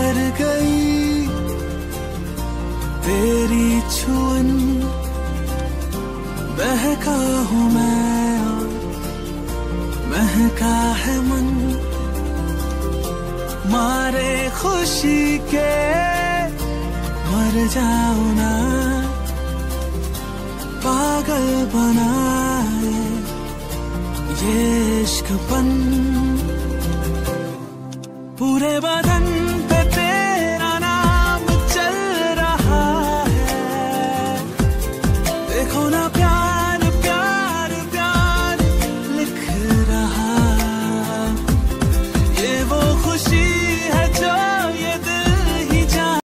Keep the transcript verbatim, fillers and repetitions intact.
कर गई तेरी छुअन, बहका हूँ मैं और महका है मन, मारे खुशी के मर जाऊं ना, पागल बनाए ये इश्कपन, पूरे बदन